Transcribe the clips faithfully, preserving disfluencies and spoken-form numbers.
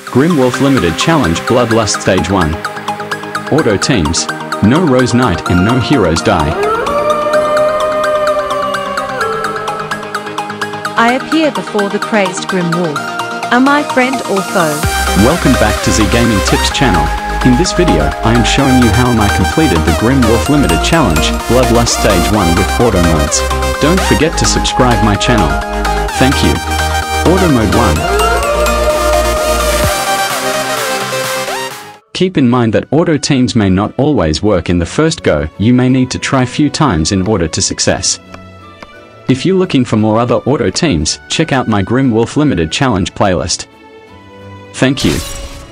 Grimwolf Limited Challenge Bloodlust Stage one. Auto Teams. No Rose Knight and no Heroes Die. I appear before the crazed Grimwolf. Am I friend or foe? Welcome back to Z Gaming Tips channel. In this video, I am showing you how I completed the Grimwolf Limited Challenge Bloodlust Stage one with auto modes. Don't forget to subscribe my channel. Thank you. Auto Mode one. Keep in mind that auto teams may not always work in the first go. You may need to try few times in order to success. If you're looking for more other auto teams, check out my Grimwolf Limited Challenge playlist. Thank you.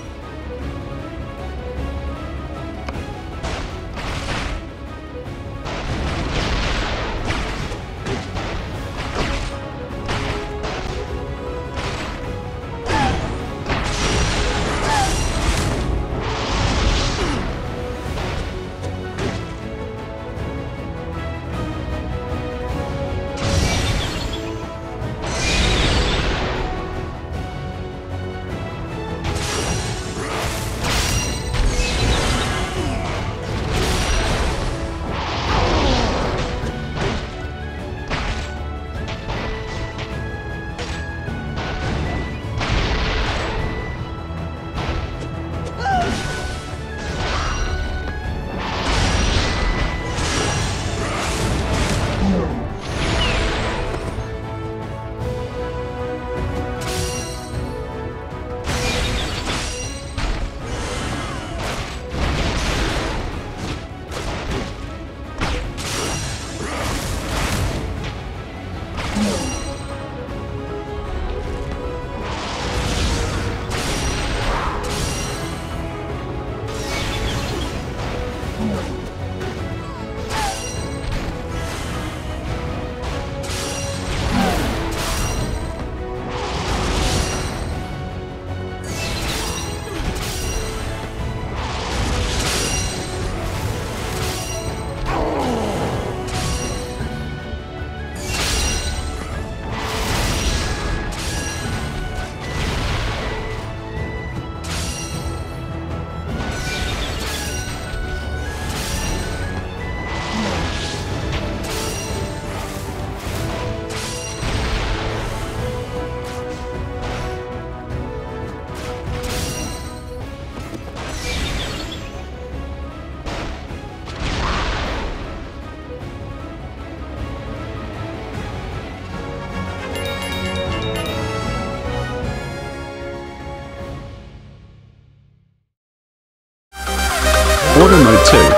Auto Mode two.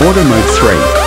Auto Mode three.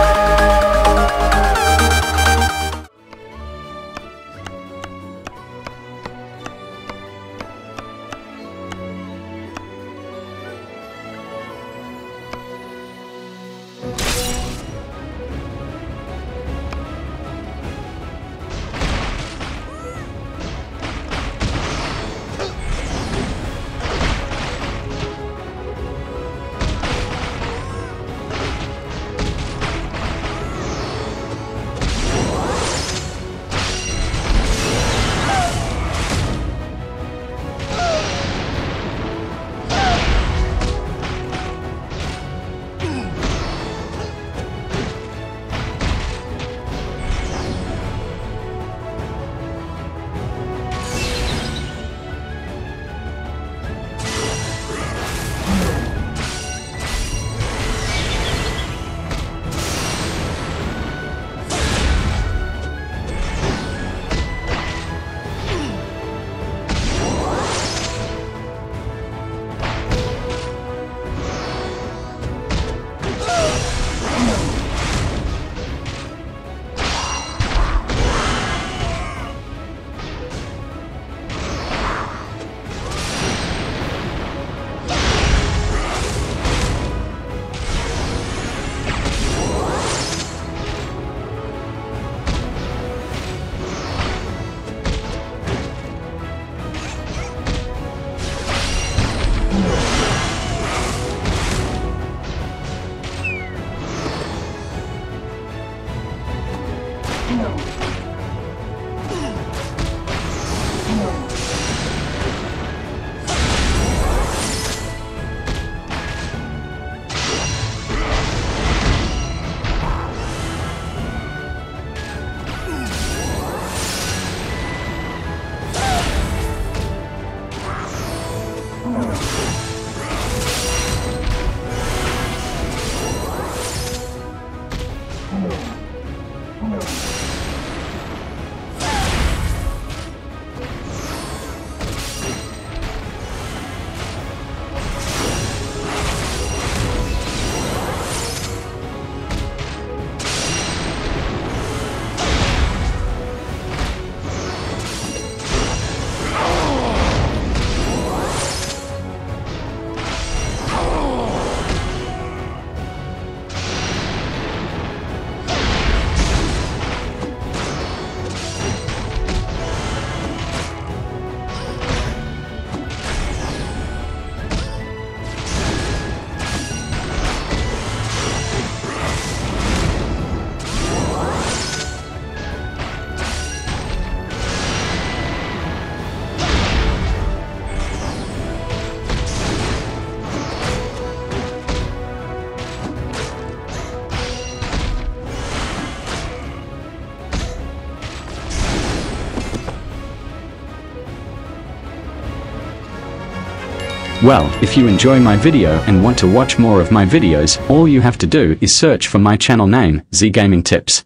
Well, if you enjoy my video and want to watch more of my videos, all you have to do is search for my channel name, Z Gaming Tips.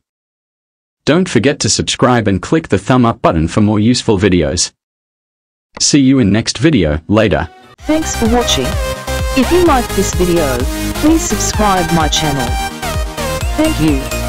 Don't forget to subscribe and click the thumb up button for more useful videos. See you in next video, later. Thanks for watching. If you like this video, please subscribe my channel. Thank you.